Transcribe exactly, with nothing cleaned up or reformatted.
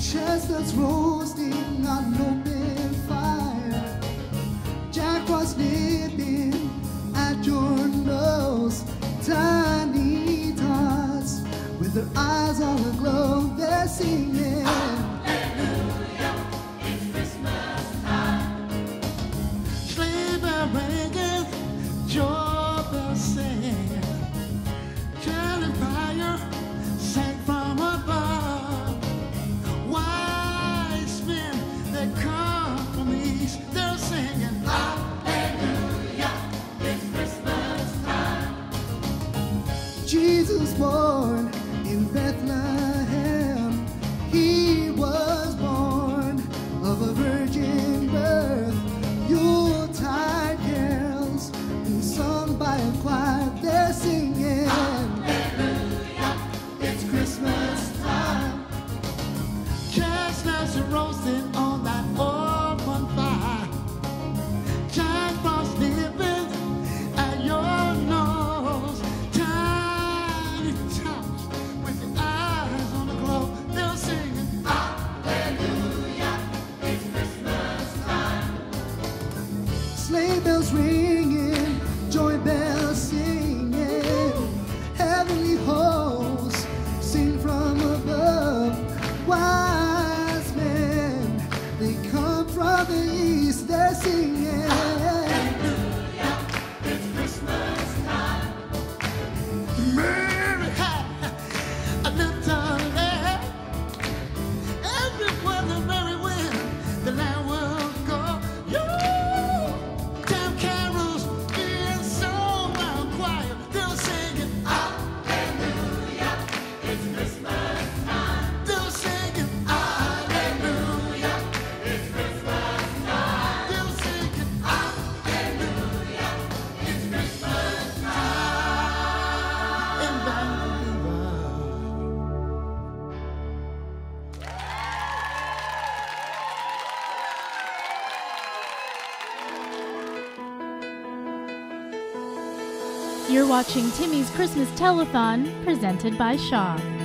chestnuts roasting on an open fire. Jack was nipping at your nose. Tiny tots with their eyes all aglow, they're singing. Hallelujah, it's Christmas time. Sleigh bell ringing, joy bells singing. Jolly fire sang from above. Wise men that come from east, they're singing. Hallelujah, it's Christmas time. Jesus born in Bethlehem. He was born of a virgin birth. Yuletide carols being sung by a choir, they're singing. Hallelujah, it's Christmas time. Chestnuts are roasting on that open fire. Jack Frost nipping at your nose. Tiny tots with your eyes on the glow, they're singing. Hallelujah, it's Christmas time. Sleigh bells ringing, joy bells singing. Heavenly hosts sing from above. Wise men, they come from the east, they're singing. Hallelujah, it's Christmas time. Mary had a little lamb. Everywhere the merry wind, the lamb will go. You, damn carols being sung by a choir, they're singing. Hallelujah, it's Christmas time. They're singing. Hallelujah, it's Christmas time. They're singing. Hallelujah, it's Christmas time. In Vancouver. You're watching Timmy's Christmas Telethon, presented by Shaw.